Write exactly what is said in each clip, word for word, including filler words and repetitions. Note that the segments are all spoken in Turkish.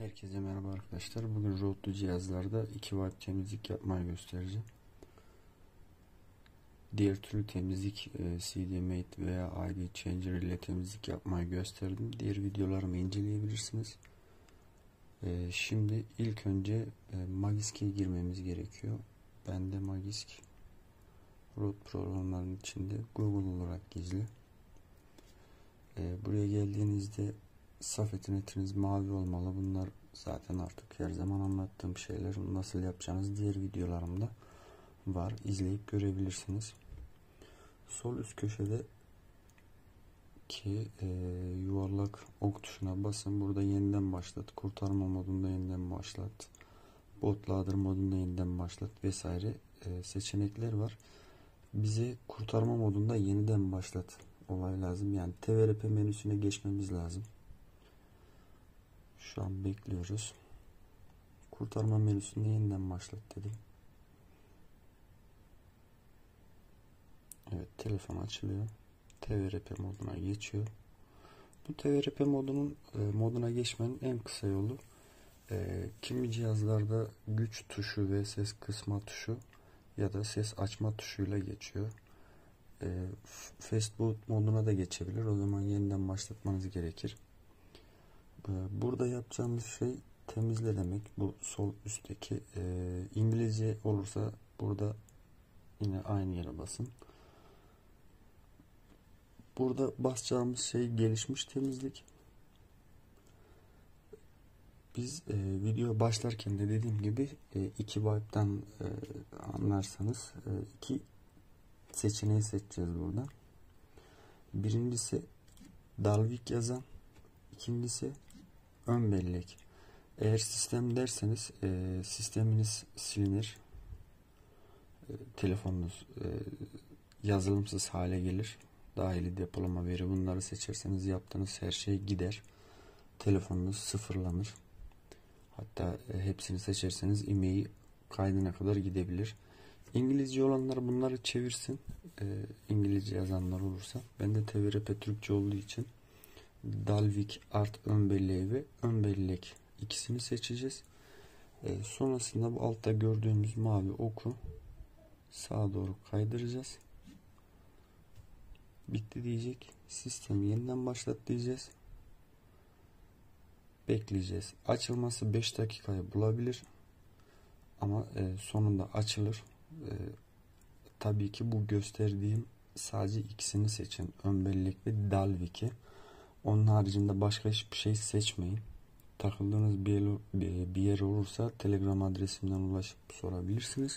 Herkese merhaba arkadaşlar. Bugün Road'lu cihazlarda iki wipe temizlik yapmayı göstereceğim. Diğer türlü temizlik C D Mate veya I D Changer ile temizlik yapmayı gösterdim. Diğer videolarımı inceleyebilirsiniz. Şimdi ilk önce Magisk'e girmemiz gerekiyor. Bende Magisk Road programlarının içinde Google olarak gizli. Buraya geldiğinizde saf etiniz mavi olmalı. Bunlar zaten artık her zaman anlattığım şeyler. Nasıl yapacağınız diğer videolarımda var. İzleyip görebilirsiniz. Sol üst köşede ki e, yuvarlak ok tuşuna basın. Burada yeniden başlat. Kurtarma modunda yeniden başlat. Bootloader modunda yeniden başlat vesaire e, seçenekler var. Bize kurtarma modunda yeniden başlat olay lazım. Yani T V R P menüsüne geçmemiz lazım. Şu an bekliyoruz. Kurtarma menüsünde yeniden başlat dedim. Evet, telefon açılıyor. T V R P moduna geçiyor. Bu T V R P modunun e, moduna geçmenin en kısa yolu e, kimi cihazlarda güç tuşu ve ses kısma tuşu ya da ses açma tuşuyla geçiyor. E, Fast Boot moduna da geçebilir. O zaman yeniden başlatmanız gerekir. Burada yapacağımız şey temizle demek. Bu sol üstteki e, İngilizce olursa burada yine aynı yere basın. Burada basacağımız şey gelişmiş temizlik. Biz e, video başlarken de dediğim gibi e, iki wipe'dan e, anlarsanız e, iki seçeneği seçeceğiz burada. Birincisi Dalvik yazan, ikincisi ön bellek. Eğer sistem derseniz e, sisteminiz silinir. E, telefonunuz e, yazılımsız hale gelir. Dahili depolama veri bunları seçerseniz yaptığınız her şey gider. Telefonunuz sıfırlanır. Hatta e, hepsini seçerseniz e-mail kaydına kadar gidebilir. İngilizce olanlar bunları çevirsin. E, İngilizce yazanlar olursa. Ben de T V R P Türkçe olduğu için Dalvik Art ön belleği ve ön bellek ikisini seçeceğiz. E, sonrasında bu altta gördüğümüz mavi oku sağa doğru kaydıracağız. Bitti diyecek. Sistemi yeniden başlat diyeceğiz. Bekleyeceğiz. Açılması beş dakikayı bulabilir. Ama e, sonunda açılır. E, tabii ki bu gösterdiğim sadece ikisini seçin. Ön bellek ve Dalvik'i. Onun haricinde başka hiçbir şey seçmeyin. Takıldığınız bir yer, bir yer olursa Telegram adresimden ulaşıp sorabilirsiniz.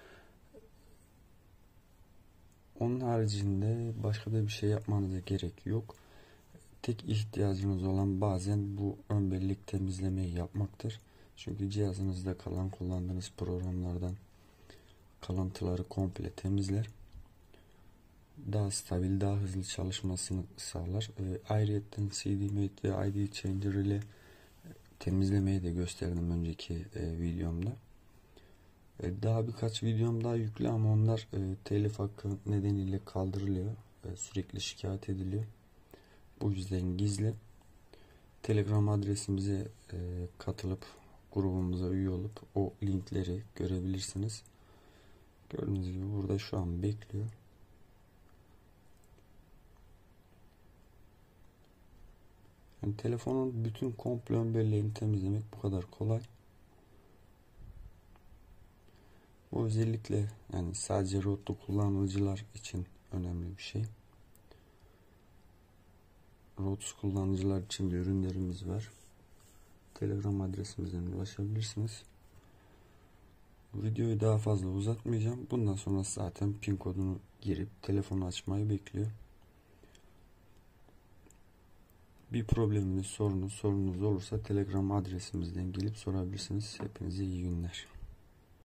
Onun haricinde başka da bir şey yapmanıza gerek yok. Tek ihtiyacınız olan bazen bu ön bellek temizlemeyi yapmaktır. Çünkü cihazınızda kalan kullandığınız programlardan kalıntıları komple temizler. Daha stabil, daha hızlı çalışmasını sağlar. E, ayrıca C D Mate ve I D Changer ile temizlemeyi de gösterdim önceki e, videomda. E, daha birkaç videom daha yüklü ama onlar e, telif hakkı nedeniyle kaldırılıyor. E, sürekli şikayet ediliyor. Bu yüzden gizli. Telegram adresimize e, katılıp grubumuza üye olup o linkleri görebilirsiniz. Gördüğünüz gibi burada şu an bekliyor. Yani telefonun bütün komple ön belleğini temizlemek bu kadar kolay. Bu özellikle yani sadece Road'lu kullanıcılar için önemli bir şey. Roadsuz kullanıcılar için de ürünlerimiz var. Telegram adresimizden ulaşabilirsiniz. Videoyu daha fazla uzatmayacağım. Bundan sonra zaten pin kodunu girip telefonu açmayı bekliyor. Bir probleminiz, sorunuz, sorunuz olursa Telegram adresimizden gelip sorabilirsiniz. Hepinize iyi günler.